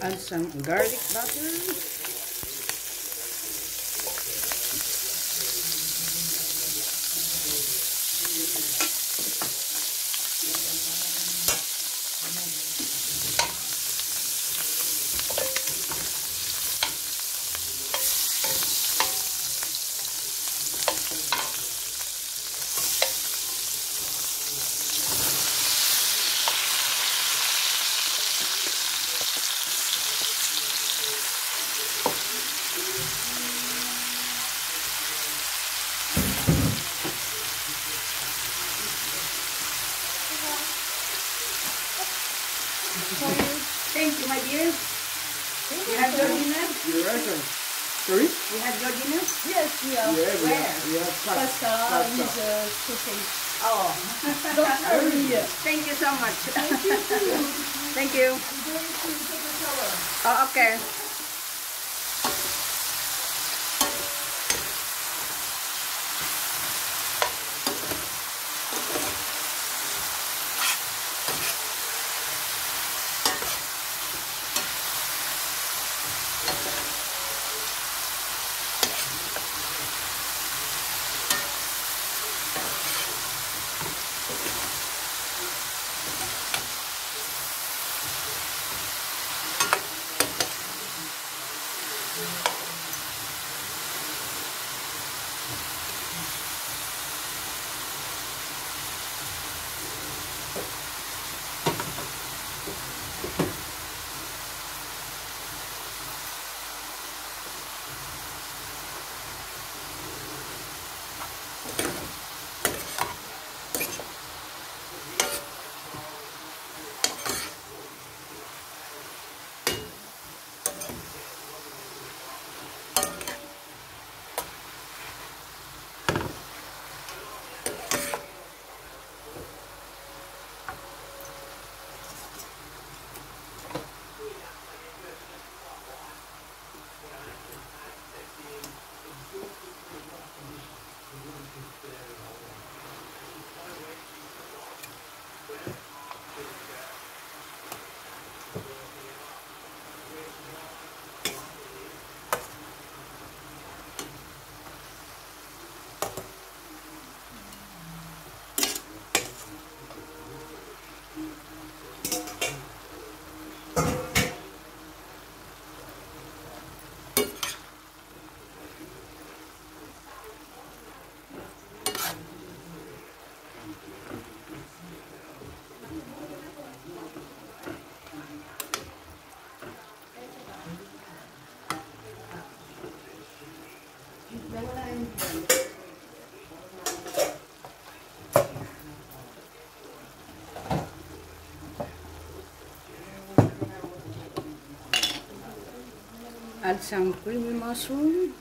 Add some garlic butter. Thank you, my dear. You have your dinner? You're welcome. Sorry? You have your dinner? Yes, we are. Yeah, Where? we have Pasta with pasta. sausage. Oh, Don't worry. thank you so much. Thank you too. Thank you. I'm going to take a shower. Oh, okay. Add some creamy mushroom.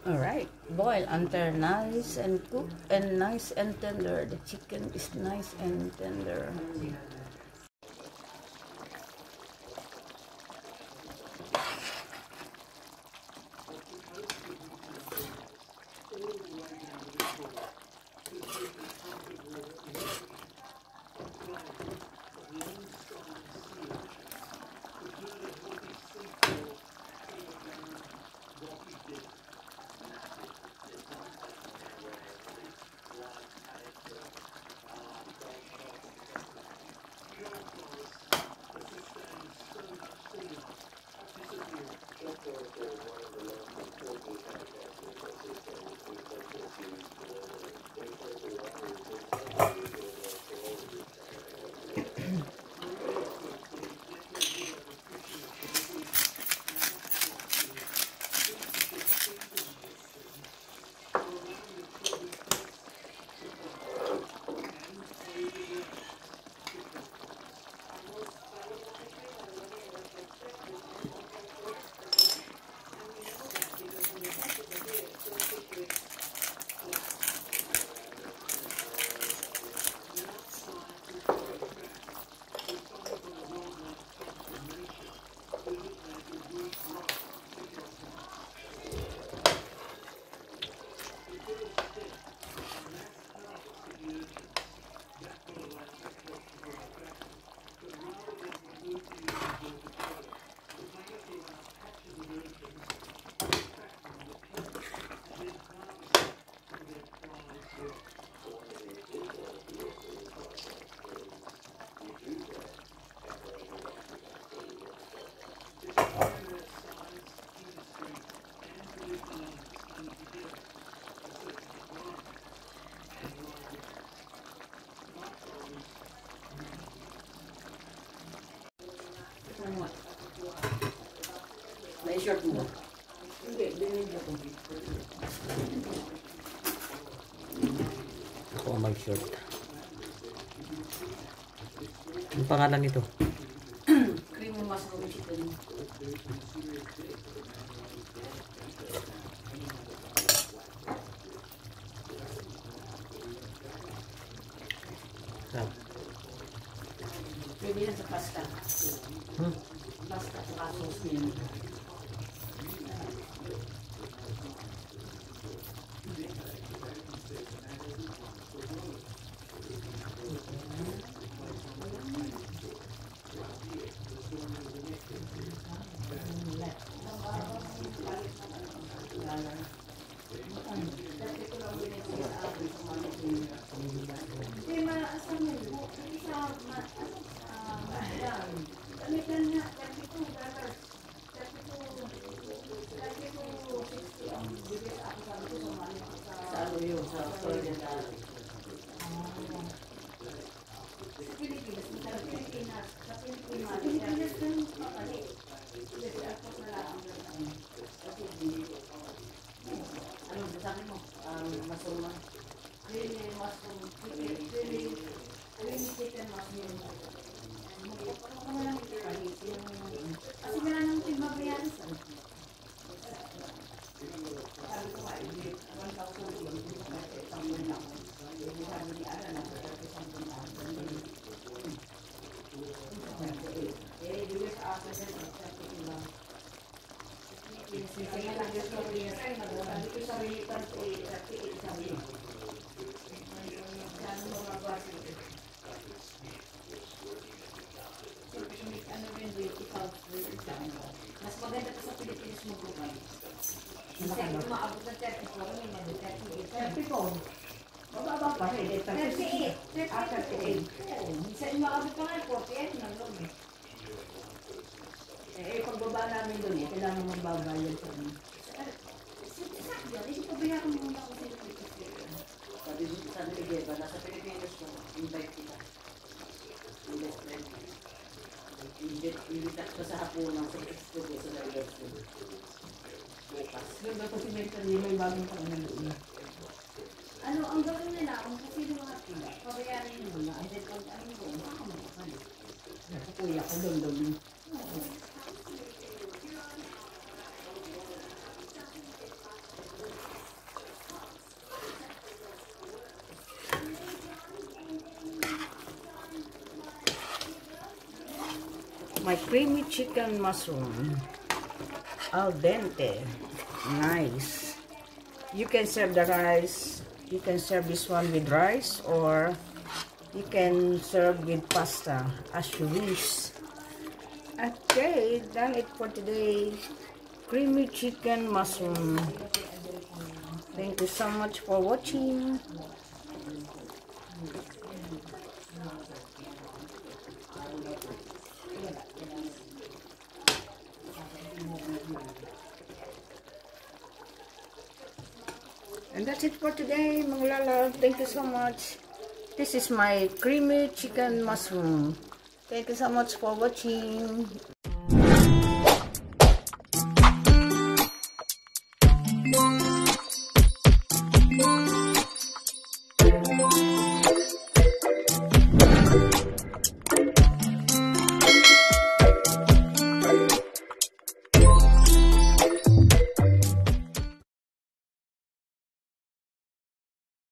Alright, boil until nice and cooked and nice and tender. The chicken is nice and tender. May short mo. Hindi, binigyan ko. Ako ang mag-short. Ang pangalan nito? Cream mushroom chicken. Sarap. Pwede na sa pasta. Pasta sa sauce niya. Mas maganda pa sa Pilipinas mo bukan. Kasi umaabot ng 34, may mga 38. 34. Mababa pa rin. 38. 38. Minsan umaabot pa nga 48 na lang eh. Pagbaba namin doon kailangan magbabayad sa amin. Sakto, hindi pa bayaran muna ako sa Pilipinas. Sabi ni Geba, nasa Pilipinas ko, invite kita. Invite friend. Invite ko sa hapunan sa studio sa Lagos. Bukas. Doon ba kasi may bagong pangalan doon? Ano, ang gawin nila, kung kasi mga pila, pabayaran nyo muna, and then pag ano ko, makakamukan. Sa kuya ko doon. creamy chicken mushroom. Al dente. Nice. You can serve the rice. You can serve this one with rice, or you can serve with pasta as you wish. Okay, done it for today. Creamy chicken mushroom. Thank you so much for watching. And that's it for today, mga lalab. Thank you so much. This is my creamy chicken mushroom. Thank you so much for watching.